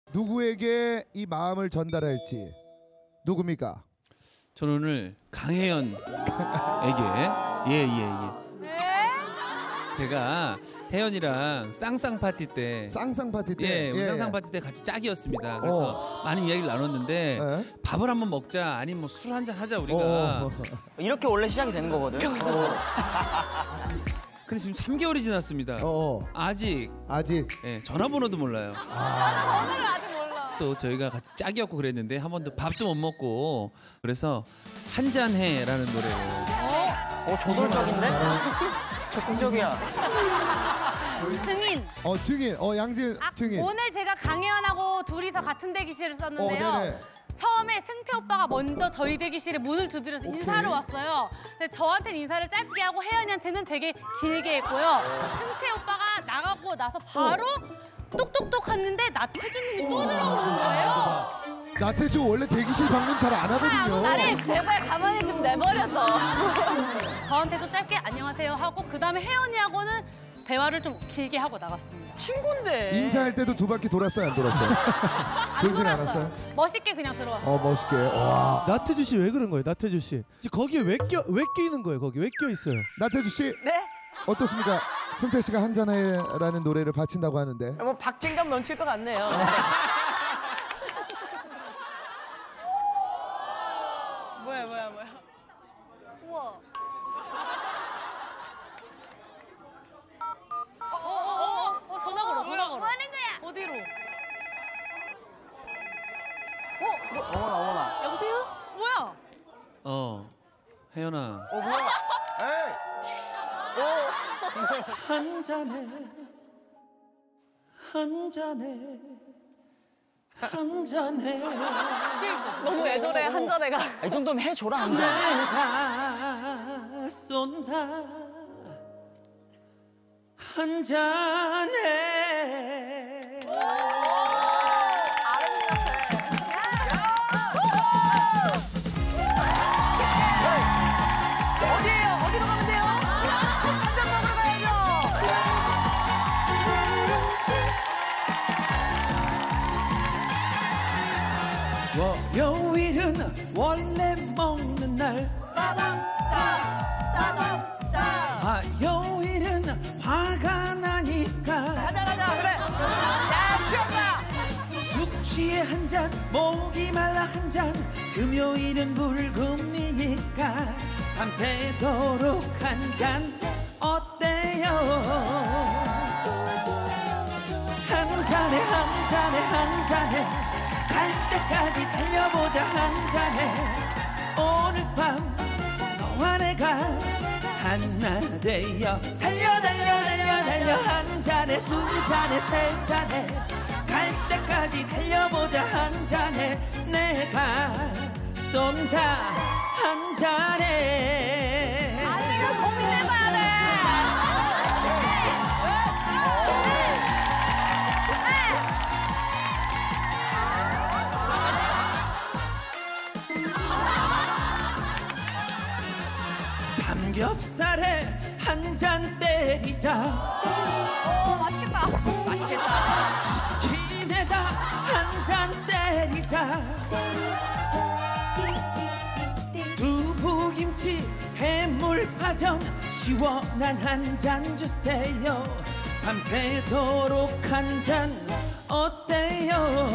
누구에게 이 마음을 전달할지 누굽니까? 저는 오늘 강혜연에게 예. 제가 혜연이랑 쌍쌍 파티 때 우리 쌍쌍 파티 때 같이 짝이었습니다. 그래서 많은 이야기를 나눴는데 밥을 한번 먹자 아니면 뭐 술 한잔 하자 우리가. 이렇게 원래 시작이 되는 거거든. 근데 지금 3개월이 지났습니다. 아직 예, 전화번호도 몰라요. 전화번호를 아직 몰라. 또 저희가 같이 짝이었고 그랬는데 한 번도 밥도 못 먹고 그래서 한잔해라는 노래를. 조돌적인데? 적극적이야. 증인. 증인. 양지은 증인. 오늘 제가 강혜연하고 둘이서 같은 대기실을 썼는데요. 처음에 승태 오빠가 먼저 저희 대기실에 문을 두드려서 인사를 왔어요. 근데 저한테는 인사를 짧게 하고 혜연이한테는 되게 길게 했고요. 승태 오빠가 나가고 나서 바로 똑똑똑 했는데 나태주님이 또 들어오는 거예요. 나태주 원래 대기실 방문 잘 안 하거든요. 나를 제발 가만히 좀 내버려 둬. 저한테도 짧게 안녕하세요 하고 그다음에 혜연이하고는 대화를 좀 길게 하고 나갔습니다. 친구인데. 인사할 때도 두 바퀴 돌았어요, 안 돌았어요? 돌진 않았어요? 멋있게 그냥 들어왔어요. 멋있게. 와. 나태주 씨 왜 그런 거예요, 나태주 씨? 거기에 왜 끼는 거예요, 거기 왜 껴 있어요? 나태주 씨. 네? 어떻습니까? 승태 씨가 한잔해라는 노래를 바친다고 하는데. 뭐 박진감 넘칠 것 같네요. 뭐야. 우와. 전화 걸어. 뭐 하는 거야? 어디로? 어머나. 여보세요? 뭐야? 혜연아. 뭐야? 에이. 한 잔해. 너무 애절해 한 잔해가. 이 정도면 해줘라 한 잔. 내가 쏜다 한 잔해. 어디에요? 어디로 가면 돼요? 한 잔 먹으러 가야죠. 월요일은 원래 먹는 날. 화요일은 화가 나니까. 가자 그래. 야 취한다. 숙취에 한 잔, 목이 말라 한 잔. 금요일은 불금이니까 밤새도록 한 잔 어때요? 한 잔에 갈 때까지 달려보자 한 잔에. 오늘 밤 너와 내가 하나 되어 달려 한 잔에 두 잔에 세 잔에 갈 때까지 달려보자 한 잔에. 내가 쏜다 한 잔에. 이거 고민해봐야 돼. 삼겹살에 한 잔 때리자. 맛있겠다. 치킨에다 한 잔 때리자. 두부김치 해물파전 시원한 한 잔 주세요. 밤새도록 한 잔 어때요?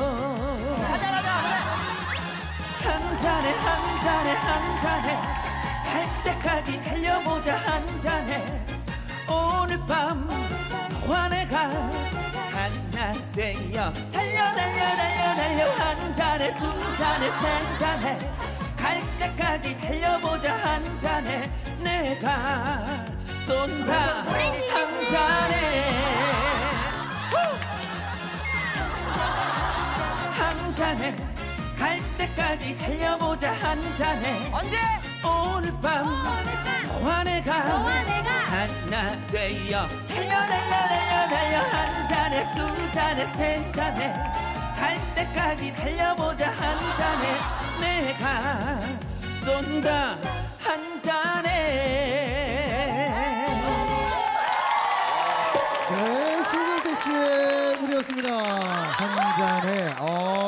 한 잔에 갈 때까지 달려보자 한 잔에. 오늘 밤 너와 내가 하나 되어 달려 한 잔에 두 잔에 세 잔에 갈 때까지 달려보자 한 잔에. 내가 쏜다 한 잔에. 한 잔에 갈 때까지 달려보자 한 잔에. 언제? 오늘 밤 너와 내가 하나 되어 달려 한 잔에 두 잔에 세 잔에 갈 때까지 달려보자 한 잔에. 내가 쏜다 한 잔에. 네, 신승태 씨의 무대였습니다. 한 잔에